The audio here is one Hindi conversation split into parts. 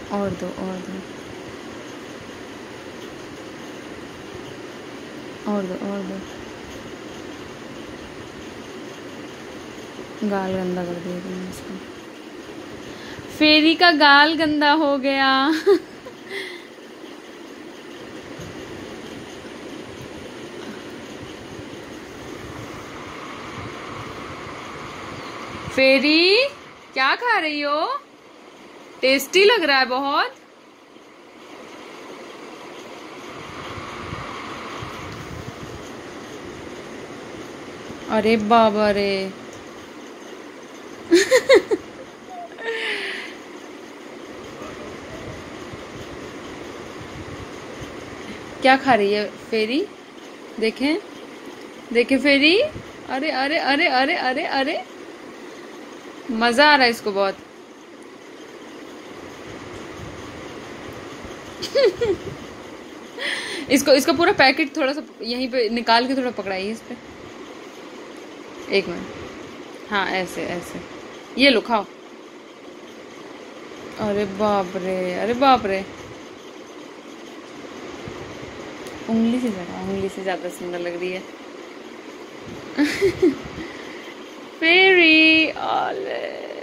और दो और दो और दो और दो। गाल गंदा कर दिया तुमने इसका। फेरी का गाल गंदा हो गया। फेरी क्या खा रही हो? टेस्टी लग रहा है बहुत। अरे बाबा रे। क्या खा रही है फेरी? देखें देखें फेरी। अरे अरे अरे अरे अरे अरे, मजा आ रहा है इसको बहुत। इसको इसका पूरा पैकेट थोड़ा सा यहीं पे निकाल के थोड़ा पकड़ाइए इस पे। एक मिनट। हाँ ऐसे ऐसे। ये लो खाओ। अरे बाप रे, अरे बाप रे। उंगली से जरा, उंगली से ज्यादा सुंदर लग रही है। फेरी अरे।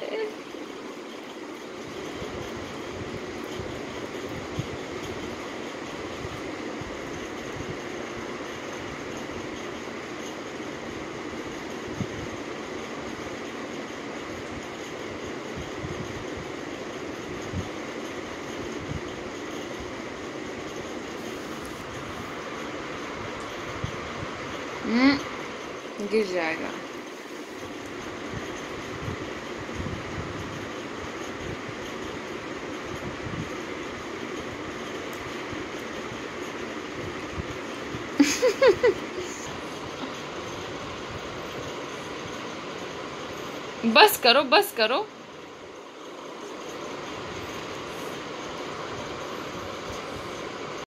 गिर जाएगा। बस करो बस करो।